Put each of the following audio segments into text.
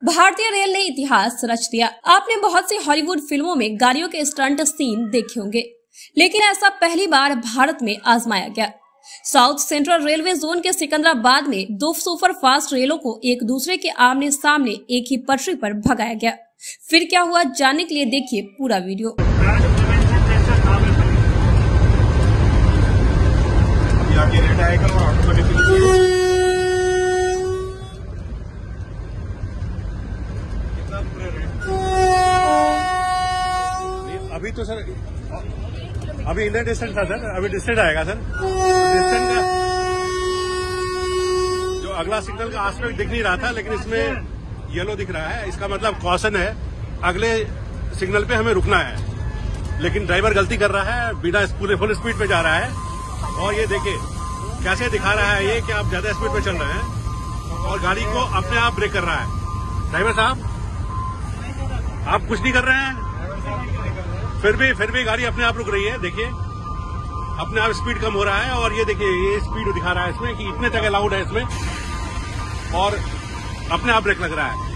भारतीय रेल ने इतिहास रच दिया। आपने बहुत सी हॉलीवुड फिल्मों में गाड़ियों के स्टंट सीन देखे होंगे, लेकिन ऐसा पहली बार भारत में आजमाया गया। साउथ सेंट्रल रेलवे जोन के सिकंदराबाद में दो सुपर फास्ट रेलों को एक दूसरे के आमने सामने एक ही पटरी पर भगाया गया। फिर क्या हुआ, जानने के लिए देखिए पूरा वीडियो। अभी तो सर अभी इंडियन डिस्टेंस था सर, अभी डिस्टेंस आएगा सर। डिस्टेंस का जो अगला सिग्नल का आस्पेक्ट दिख नहीं रहा था, लेकिन इसमें येलो दिख रहा है। इसका मतलब कॉशन है, अगले सिग्नल पे हमें रुकना है। लेकिन ड्राइवर गलती कर रहा है, बिना पूरे फुल स्पीड पे जा रहा है। और ये देखिए कैसे दिखा रहा है ये कि आप ज्यादा स्पीड पे चल रहे हैं और गाड़ी को अपने आप ब्रेक कर रहा है। ड्राइवर साहब, आप कुछ नहीं कर रहे हैं, फिर भी गाड़ी अपने आप रुक रही है। देखिए अपने आप स्पीड कम हो रहा है और ये देखिए ये स्पीड दिखा रहा है इसमें कि इतने तक अलाउड है इसमें, और अपने आप ब्रेक लग रहा है।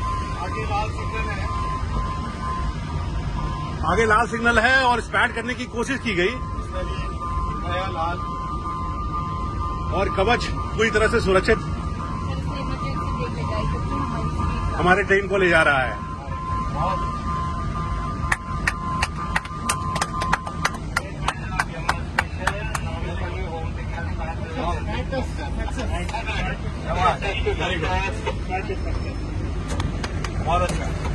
आगे लाल सिग्नल है और स्पैड करने की कोशिश की गई और कवच पूरी तरह से सुरक्षित हमारे ट्रेन को ले जा रहा है। बहुत अच्छा।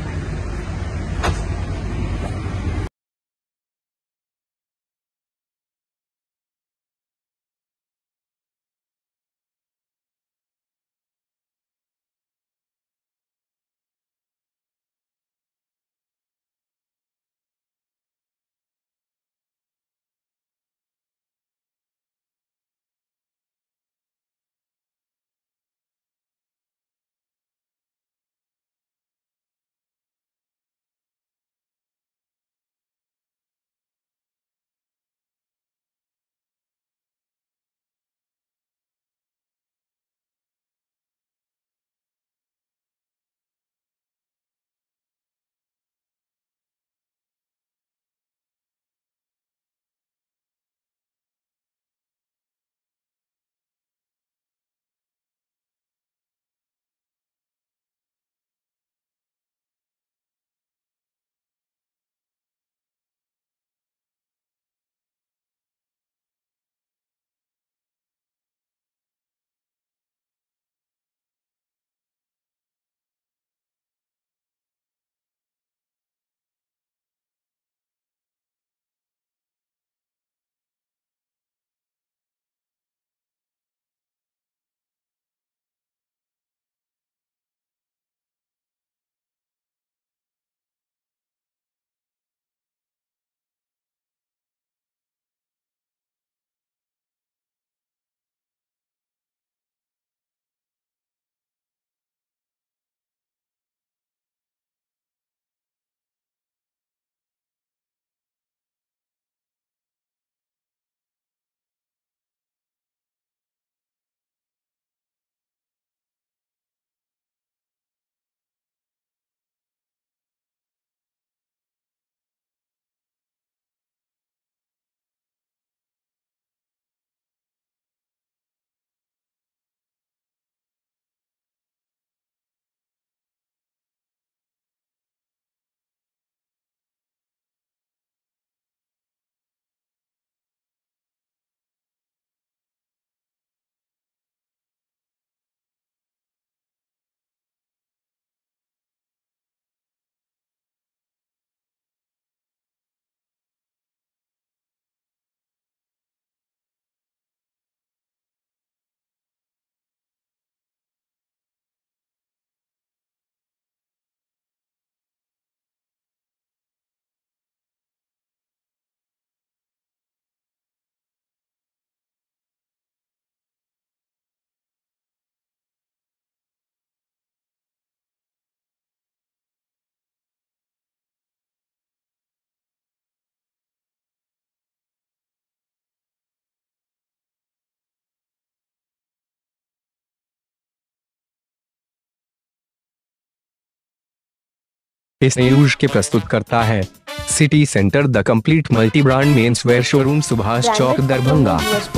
इस न्यूज के प्रस्तुत करता है city centre the complete multi brand men's wear showroom, Subhash Chowk, Darbhanga.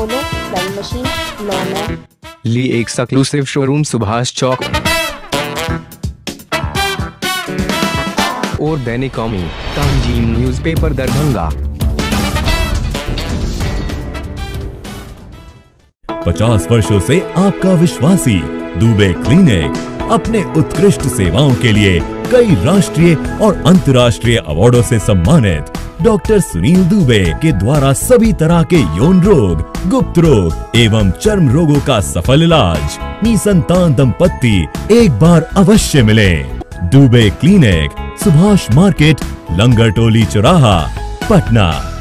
Lee exclusive showroom, Subhash Chowk. और दैनिक कौमी, तंजीम न्यूज़पेपर, दरभंगा। 50 वर्षों से आपका विश्वासी दुबे क्लिनिक अपने उत्कृष्ट सेवाओं के लिए कई राष्ट्रीय और अंतर्राष्ट्रीय अवार्डों से सम्मानित डॉक्टर सुनील दुबे के द्वारा सभी तरह के यौन रोग, गुप्त रोग एवं चर्म रोगों का सफल इलाज। निसंतान दंपत्ति एक बार अवश्य मिले। दुबे क्लिनिक, सुभाष मार्केट, लंगर टोली चौराहा, पटना।